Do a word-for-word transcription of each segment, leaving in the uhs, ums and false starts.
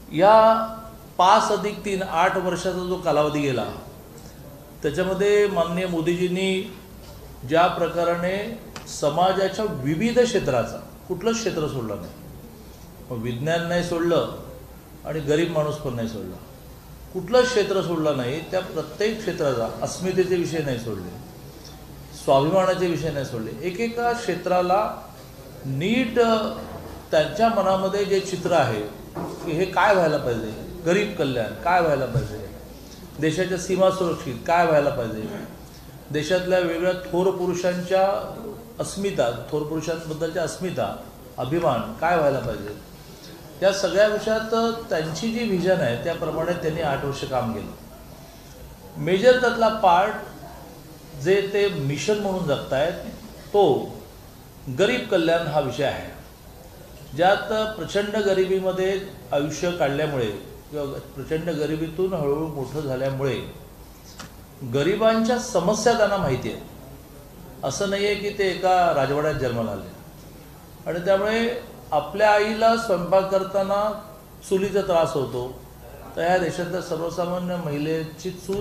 या पाच अधिक तीन आठ वर्षाचा जो कालावधी गेला त्याच्यामध्ये माननीय मोदीजींनी ज्या प्रकाराने समाजाच्या विविध क्षेत्राचा कुठलंच क्षेत्र सोडलं नाही, विज्ञान नाही सोडलं आणि गरीब माणूस पण नाही सोडला, कुठलंच क्षेत्र सोडलं नाही, त्या प्रत्येक क्षेत्राचा अस्मितेचे विषय नाही सोडले, स्वाभिमानाचे विषय नाही सोडले, एकेका क्षेत्राला नीट त्यांच्या मनामध्ये जे चित्र आहे की हे काय व्हायला पाहिजे, गरीब कल्याण काय व्हायला पाहिजे, देशाच्या सीमा सुरक्षित काय व्हायला पाहिजे, देशातल्या वेगळ्या थोर पुरुषांच्या अस्मिता थोर पुरुषांबद्दलच्या अस्मिता अभिमान काय व्हायला पाहिजे, या सगळ्या विषयात त्यांची जी व्हिजन आहे त्याप्रमाणे त्यांनी आठ वर्ष काम केलं। मेजर त्यातला पार्ट जे ते मिशन म्हणून जगतायत तो गरीब कल्याण हा विषय आहे, ज्यात प्रचंड गरिबीमध्ये आयुष्य काढल्यामुळे किंवा प्रचंड गरिबीतून हळूहळू मोठं झाल्यामुळे गरिबांच्या समस्या त्यांना माहिती आहे। असं नाही आहे की ते एका राजवाड्यात जन्माला आले आणि त्यामुळे आपल्या आईला स्वयंपाक करताना चुलीचा त्रास होतो, तर ह्या देशातल्या सर्वसामान्य महिलेची चूल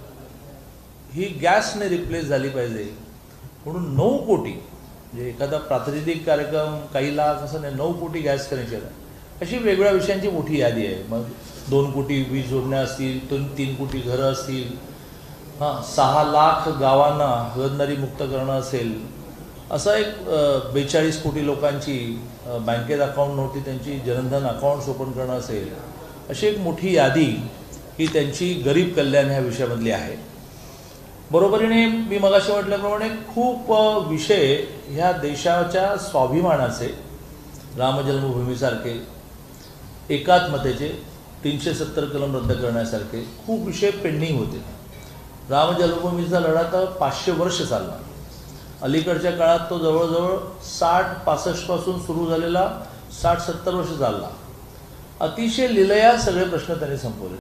ही गॅसने रिप्लेस झाली पाहिजे म्हणून नऊ कोटी म्हणजे एखादा प्रातिनिधिक कार्यक्रम काही लाख असं नाही, नऊ कोटी गॅस कनेक्शन आहे, अशी वेगवेगळ्या विषयांची मोठी यादी आहे। मग दोन कोटी वीज जोडण्या असतील, दोन तीन कोटी घरं असतील, हां सहा लाख गावांना हागणदारी मुक्त करणं असेल, असा एक बेचाळीस कोटी लोकांची बँकेत अकाउंट नव्हती त्यांची जनधन अकाउंट्स ओपन करणं असेल, अशी एक मोठी यादी ही त्यांची गरीब कल्याण ह्या विषयामधली आहे। बरोबरीने मी मगाशी म्हटल्याप्रमाणे खूप विषय ह्या देशाच्या स्वाभिमानाचे, रामजन्मभूमीसारखे, एकात्मतेचे तीनशे सत्तर कलम रद्द करण्यासारखे खूप विषय पेंडिंग होते। राम जन्मभूमीचा लढा तर पाचशे वर्ष चालला, अलीकडच्या काळात तो जवळजवळ साठ पासष्टपासून सुरू झालेला साठ सत्तर वर्ष चालला। अतिशय लिलया सगळे प्रश्न त्यांनी संपवले।